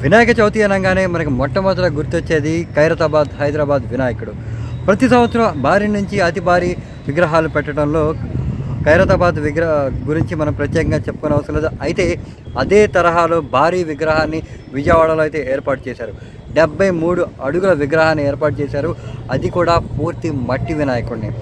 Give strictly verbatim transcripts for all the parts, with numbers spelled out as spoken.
వినాయక చవితి అనగానే మనకు మొట్టమొదట గుర్తొచ్చేది ఖైరతాబాద్ హైదరాబాద్ వినాయకుడు. ప్రతి సంవత్సరం భారీ నుంచి అతి భారీ విగ్రహాలు పెట్టడంలో ఖైరతాబాద్ విగ్రహ గురించి మనం ప్రత్యేకంగా చెప్పుకోని అవసరం లేదు. అయితే అదే తరహాలో భారీ విగ్రహాన్ని విజయవాడలో అయితే ఏర్పాటు చేశారు. డెబ్బై మూడు అడుగుల విగ్రహాన్ని ఏర్పాటు చేశారు. అది కూడా పూర్తి మట్టి వినాయకుడిని.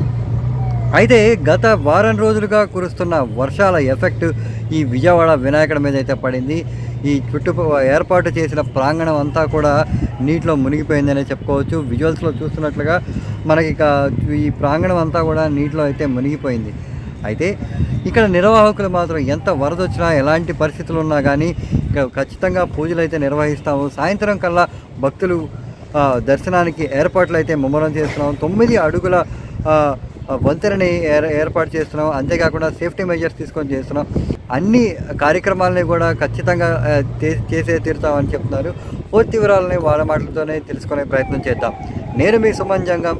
అయితే గత వారం రోజులుగా కురుస్తున్న వర్షాల ఎఫెక్ట్ ఈ విజయవాడ వినాయకుడి మీద అయితే పడింది. ఈ చుట్టూ ఏర్పాటు చేసిన ప్రాంగణం అంతా కూడా నీటిలో మునిగిపోయిందనే చెప్పుకోవచ్చు. విజువల్స్లో చూస్తున్నట్లుగా మనకి ఇక ఈ ప్రాంగణం అంతా కూడా నీటిలో అయితే మునిగిపోయింది. అయితే ఇక్కడ నిర్వాహకులు మాత్రం ఎంత వరద వచ్చినా ఎలాంటి పరిస్థితులు ఉన్నా కానీ ఇక్కడ ఖచ్చితంగా పూజలు అయితే నిర్వహిస్తాము. సాయంత్రం కల్లా భక్తులు దర్శనానికి ఏర్పాట్లు అయితే ముమ్మరం చేస్తున్నాం. తొమ్మిది అడుగుల వంతెనని ఏర్ ఏర్పాటు చేస్తున్నాం. అంతేకాకుండా సేఫ్టీ మెజర్స్ తీసుకొని చేస్తున్నాం. అన్ని కార్యక్రమాలని కూడా ఖచ్చితంగా చేసే తీరుతామని చెప్తున్నారు. పూర్తి వివరాలని వాళ్ళ మాటలతోనే తెలుసుకునే ప్రయత్నం చేద్దాం. నేను మీ సుమన్ జంగం,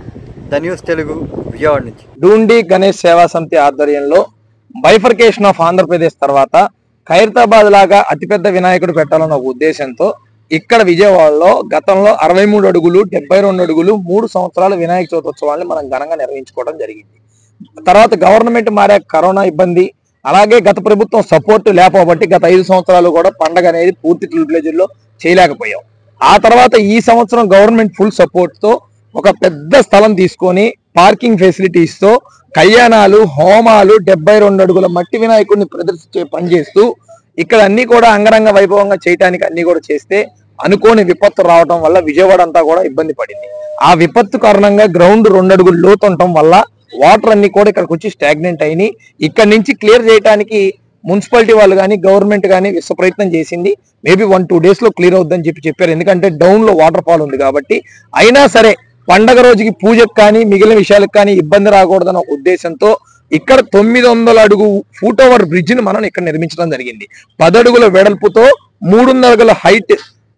ద న్యూస్ తెలుగు, విజయవాడ నుంచి. డూండి గణేష్ సేవా సమితి ఆధ్వర్యంలో బైఫర్కేషన్ ఆఫ్ ఆంధ్రప్రదేశ్ తర్వాత ఖైరతాబాద్ లాగా అతిపెద్ద వినాయకుడు పెట్టాలన్న ఉద్దేశంతో ఇక్కడ విజయవాడలో గతంలో అరవై మూడు అడుగులు డెబ్బై రెండు అడుగులు మూడు సంవత్సరాల వినాయక చవితి ఉత్సవాన్ని మనం ఘనంగా నిర్వహించుకోవడం జరిగింది. తర్వాత గవర్నమెంట్ మారే కరోనా ఇబ్బంది, అలాగే గత ప్రభుత్వం సపోర్ట్ లేకపోబట్టి గత ఐదు సంవత్సరాలు కూడా పండగ అనేది పూర్తి ప్రివిలేజ్లో చేయలేకపోయాం. ఆ తర్వాత ఈ సంవత్సరం గవర్నమెంట్ ఫుల్ సపోర్ట్ తో ఒక పెద్ద స్థలం తీసుకొని పార్కింగ్ ఫెసిలిటీస్ తో కళ్యాణాలు, హోమాలు, డెబ్బై రెండు అడుగుల మట్టి వినాయకుడిని ప్రదర్శించే పనిచేస్తూ ఇక్కడ అన్ని కూడా అంగరంగ వైభవంగా చేయడానికి అన్ని కూడా చేస్తే అనుకోని విపత్తు రావడం వల్ల విజయవాడ అంతా కూడా ఇబ్బంది పడింది. ఆ విపత్తు కారణంగా గ్రౌండ్ రెండు అడుగులు లోతు ఉండటం వల్ల వాటర్ అన్ని కూడా ఇక్కడికి వచ్చి స్టాగ్నెంట్ అయినాయి. ఇక్కడ నుంచి క్లియర్ చేయడానికి మున్సిపాలిటీ వాళ్ళు కానీ గవర్నమెంట్ కానీ విశ్వ ప్రయత్నం చేసింది. మేబీ వన్ టూ డేస్ లో క్లియర్ అవుద్దని చెప్పి చెప్పారు. ఎందుకంటే డౌన్ లో వాటర్ ఫాల్ ఉంది కాబట్టి. అయినా సరే పండగ రోజుకి పూజకు కానీ మిగిలిన విషయాలకు కానీ ఇబ్బంది రాకూడదన్న ఉద్దేశంతో ఇక్కడ తొమ్మిది వందల అడుగు ఫూట్ ఓవర్ బ్రిడ్జ్ ని మనం ఇక్కడ నిర్మించడం జరిగింది. పదడుగుల వెడల్పుతో మూడున్నర అడుగుల హైట్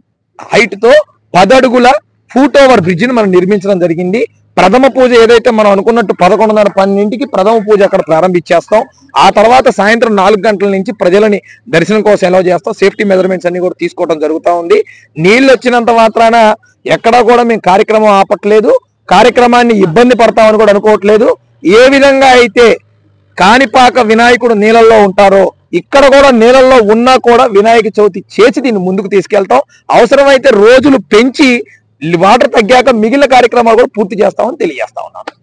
హైట్ తో పదడుగుల ఫూట్ ఓవర్ బ్రిడ్జ్ ని మనం నిర్మించడం జరిగింది. ప్రథమ పూజ ఏదైతే మనం అనుకున్నట్టు పదకొండున్నర పన్నెండింటికి ప్రథమ పూజ అక్కడ ప్రారంభించేస్తాం. ఆ తర్వాత సాయంత్రం నాలుగు గంటల నుంచి ప్రజలని దర్శనం కోసం ఎలా చేస్తాం. సేఫ్టీ మెజర్మెంట్స్ అన్ని కూడా తీసుకోవడం జరుగుతూ ఉంది. నీళ్ళు వచ్చినంత మాత్రాన ఎక్కడా కూడా మేము కార్యక్రమం ఆపట్లేదు, కార్యక్రమాన్ని ఇబ్బంది పడతామని కూడా అనుకోవట్లేదు. ఏ విధంగా అయితే కాణిపాక వినాయకుడు నీళ్ళల్లో ఉంటారో ఇక్కడ కూడా నీళ్ళల్లో ఉన్నా కూడా వినాయక చవితి చేసి దీన్ని ముందుకు తీసుకెళ్తాం. అవసరమైతే రోజులు పెంచి వాటర్ తగ్గాక మిగిలిన కార్యక్రమాలు కూడా పూర్తి చేస్తామని తెలియజేస్తా ఉన్నాను.